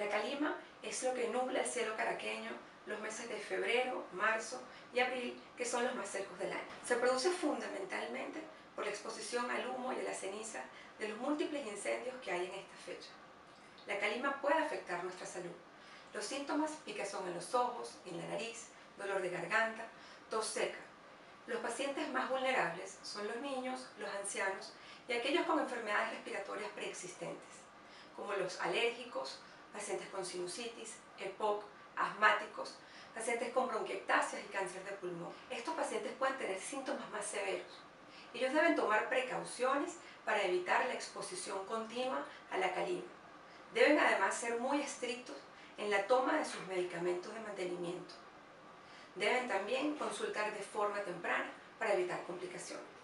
La calima es lo que nubla el cielo caraqueño los meses de febrero, marzo y abril, que son los más secos del año. Se produce fundamentalmente por la exposición al humo y a la ceniza de los múltiples incendios que hay en esta fecha. La calima puede afectar nuestra salud. Los síntomas: picazón en los ojos, en la nariz, dolor de garganta, tos seca. Los pacientes más vulnerables son los niños, los ancianos y aquellos con enfermedades respiratorias preexistentes, como los alérgicos, pacientes con sinusitis, EPOC, asmáticos, pacientes con bronquiectasias y cáncer de pulmón. Estos pacientes pueden tener síntomas más severos. Ellos deben tomar precauciones para evitar la exposición continua a la calima. Deben además ser muy estrictos en la toma de sus medicamentos de mantenimiento. Deben también consultar de forma temprana para evitar complicaciones.